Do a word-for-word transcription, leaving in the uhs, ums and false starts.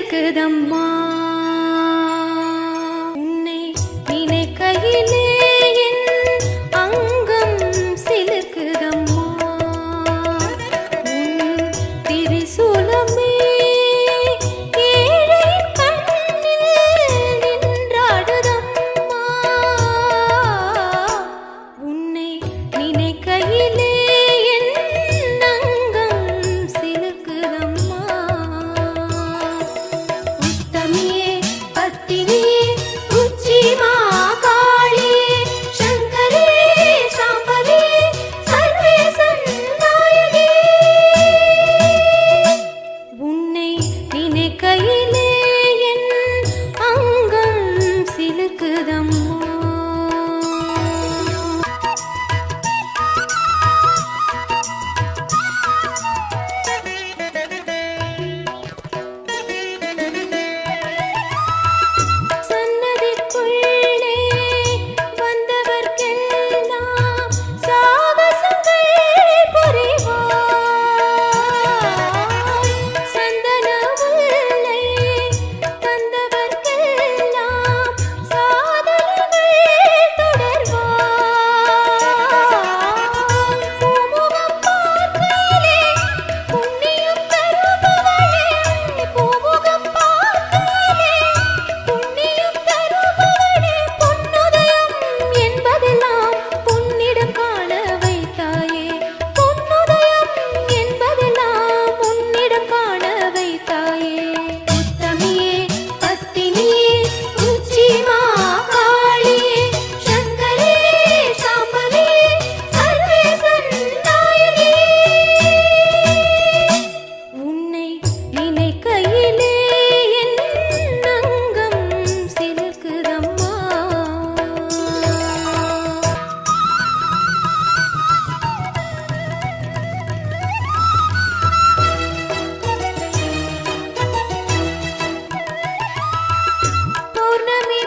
சிலுக்குதம்மா உன்னை நினைக்கையிலே என் அங்கம் சிலுக்குதம்மா உன் திரிசூலமே ஏழையின் கண்ணில் நின்றாடுதம்மா உன்னை நினைக்கையிலே என் அங்கம் சிலுக்குதம்மா உத்தமியே பத்தினியே உச்சி மாகாளியே சங்கரே சாம்பவே சர்வேசன் நாயகி உன்னை நினைக்கையிலே என் அங்கம் சிலுக்குதம்மா சன்னதிக்குள்ளே வந்தவர்க்கெல்லாம் சாகசங்கள் புரிவாய் சந்தன முல்லை தந்தவர்க்கெல்லாம் சாதனைகள் தொடர்வாய் பூமுகம் பார்க்கையிலே புண்ணியம் தருபவளே பூமுகம் பார்க்கையிலே புண்ணியம் தருபவளே பொன்னுதயம் என்பதெல்லாம் உன்னிடம் காண வைத்தாயே பொன்னுதயம் என்பதெல்லாம் உன்னிடம் காண வைத்தாயே உத்தமியே பத்தினியே உச்சி மாகாளியே சங்கரே சாம்பவே சர்வேசன் நாயகி உன்னை நினைக்கையிலே என் அங்கம் சிலுக்குதம்மா பௌர்ணமி